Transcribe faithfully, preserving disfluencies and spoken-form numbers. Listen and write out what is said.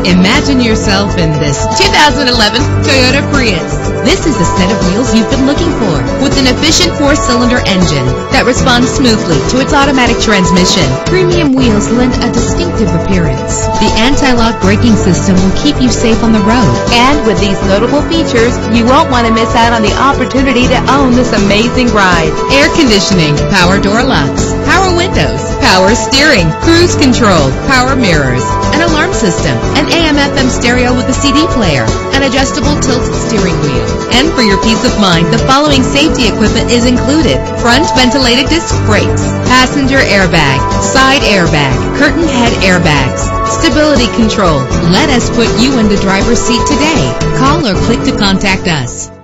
Imagine yourself in this two thousand eleven Toyota Prius. This is the set of wheels you've been looking for, with an efficient four-cylinder engine that responds smoothly to its automatic transmission. Premium wheels lend a distinctive appearance. The anti-lock braking system will keep you safe on the road. And with these notable features, you won't want to miss out on the opportunity to own this amazing ride. Air conditioning, power door locks, power windows, power steering, cruise control, power mirrors, an alarm system, an A M F M stereo with a C D player, an adjustable tilt steering wheel. And for your peace of mind, the following safety equipment is included: front ventilated disc brakes, passenger airbag, side airbag, curtain head airbags, stability control. Let us put you in the driver's seat today. Call or click to contact us.